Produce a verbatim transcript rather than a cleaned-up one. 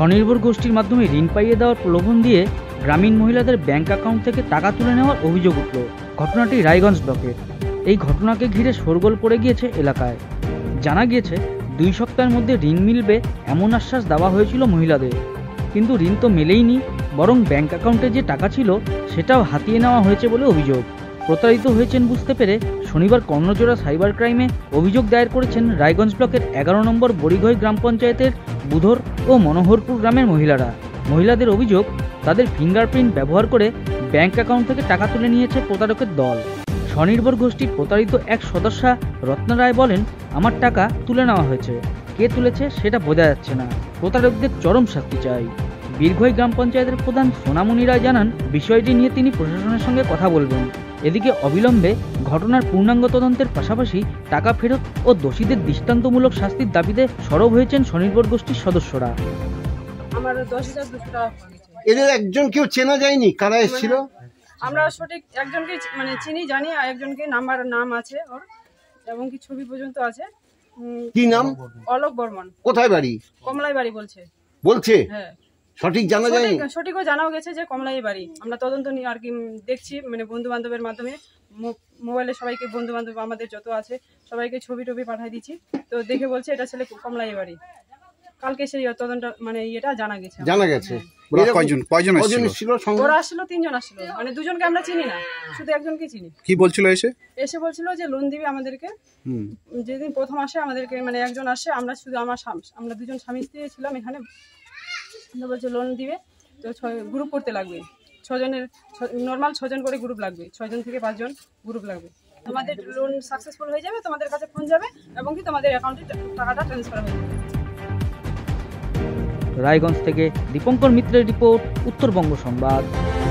স্বনির্ভর গোষ্ঠীর মাধ্যমে ঋণ পাইয়ে দেওয়ার প্রলোভন দিয়ে গ্রামীণ মহিলাদের ব্যাংক অ্যাকাউন্ট থেকে টাকা তুলে নেওয়ার অভিযোগ উঠল। ঘটনাটি রায়গঞ্জ ব্লকের। এই ঘটনাকে ঘিরে শোরগোল পড়ে গিয়েছে এলাকায়। জানা গিয়েছে দুই সপ্তাহের মধ্যে ঋণ মিলবে এমন আশ্বাস দেওয়া হয়েছিল মহিলাদের, কিন্তু ঋণ তো মেলেইনি, বরং ব্যাংক অ্যাকাউন্টে যে টাকা ছিল সেটাও হাতিয়ে নেওয়া হয়েছে বলে অভিযোগ। প্রতারিত হয়েছেন বুঝতে পেরে শনিবার কর্ণজোড়া সাইবার ক্রাইমে অভিযোগ দায়ের করেছেন রায়গঞ্জ ব্লকের এগারো নম্বর বড়িঘই গ্রাম পঞ্চায়েতের বুধর ও মনোহরপুর গ্রামের মহিলারা। মহিলাদের অভিযোগ, তাদের ফিঙ্গারপ্রিন্ট ব্যবহার করে ব্যাংক অ্যাকাউন্ট থেকে টাকা তুলে নিয়েছে প্রতারকের দল। স্বনির্ভর গোষ্ঠীর প্রতারিত এক সদস্যা রত্না রায় বলেন, আমার টাকা তুলে নেওয়া হয়েছে, কে তুলেছে সেটা বোঝা যাচ্ছে না, প্রতারকদের চরম শাস্তি চাই। বীরঘই গ্রাম পঞ্চায়েতের প্রধান সোনামণি রায় জানান, বিষয়টি নিয়ে তিনি প্রশাসনের সঙ্গে কথা বলবেন। এদিকে অবিলম্বে ঘটনার পূর্ণাঙ্গ তদন্তের পাশাপাশি টাকা ফেরত ও দোষীদের দৃষ্টান্তমূলক শাস্তির দাবিতে সরব হয়েছেন স্বনির্ভর গোষ্ঠীর সদস্যরা। আমার দশ হাজার দুশো টাকা। এদের একজন কেউ চেনা যায়নি কারা এসেছিল? আমরা সঠিক একজনকে মানে চিনি জানি, আর একজনকে নাম্বার নাম আছে ওর, এবং কি ছবি পর্যন্ত আছে। কি নাম? অলোক বর্মন। কোথায় বাড়ি? কমলাই বাড়ি বলছে। বলছে? হ্যাঁ। সঠিক জানা যায়নি? সঠিকও জানাও গেছে যে কমলাই বাড়ি। আমরা তদন্ত নিয়ে আর কি দেখছি, মানে বন্ধু বান্ধবের মাধ্যমে মোবাইলে সবাইকে, বন্ধু বান্ধব আমাদের যত আছে সবাইকে ছবি টবি পাঠিয়ে দিচ্ছি, তো দেখে বলছে এটা ছেলে কমলাই বাড়ি। কালকে সেই তদন্ত মানে এটা জানা গেছে। জানা গেছে। কয়জন কয়জন এসেছিল? ওরা আসলো তিনজন আসলো, মানে দুজনকে আমরা চিনি না, শুধু একজনকে চিনি। কি বলছিল এসে? এসে বলছিল যে লোন দিবে আমাদেরকে। যেদিন প্রথম আসে আমাদেরকে, মানে একজন আসে, আমরা শুধু আমার আমরা দুজন স্বামী স্ত্রী ছিলাম এখানে, বলছে লোন দিবে, তো ছয় গ্রুপ করতে লাগবে, ছজনের নর্মাল ছজন করে গ্রুপ লাগবে, ছয়জন থেকে পাঁচজন গ্রুপ লাগবে। তোমাদের লোন সাকসেসফুল হয়ে যাবে, তোমাদের কাছে ফোন যাবে এবং কি তোমাদের অ্যাকাউন্টে টাকাটা ট্রান্সফার হয়ে যাবে। রায়গঞ্জ থেকে দীপঙ্কর মিত্রের রিপোর্ট, উত্তরবঙ্গ সংবাদ।